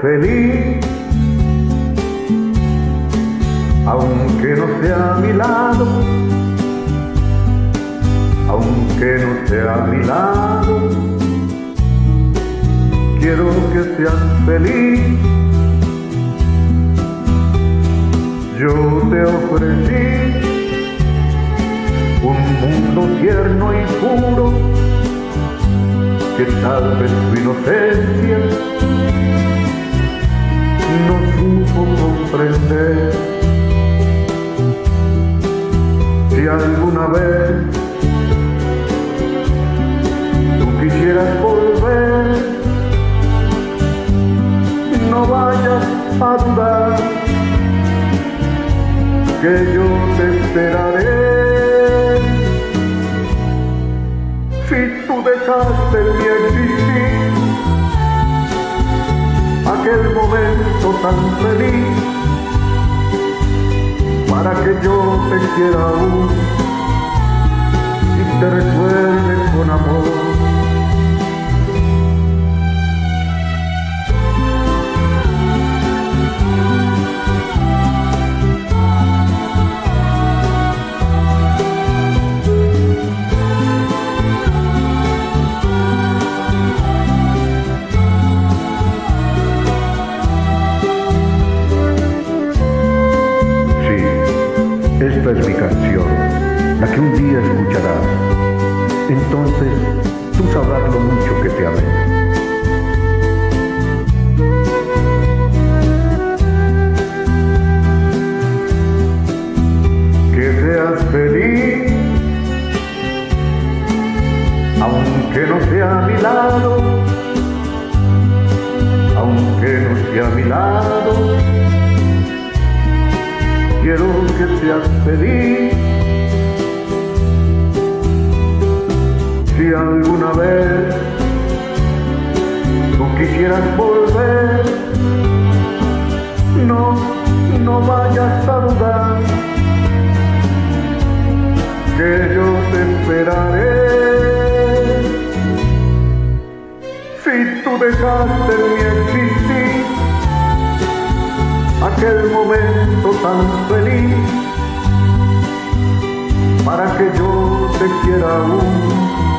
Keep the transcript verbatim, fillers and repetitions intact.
feliz, aunque no sea a mi lado, aunque no sea a mi lado, quiero que seas feliz. Yo te ofrecí un mundo tierno y puro, que tal vez tu inocencia no supo comprender. Si alguna vez tú quisieras volver, no vayas a dudar que yo te esperaré. Si tú dejaste mi existir, aquel momento tan feliz, para que yo te quiera aún y te recuerde con amor. Esta es mi canción, la que un día escucharás. Entonces tú sabrás lo mucho que te amé. Que seas feliz, aunque no sea a mi lado, aunque no sea a mi lado, quiero que seas feliz. Si alguna vez tú quisieras volver, no, no vayas a dudar que yo te esperaré. Si tú dejaste mi existir, aquel momento tan feliz, para que yo te quiera aún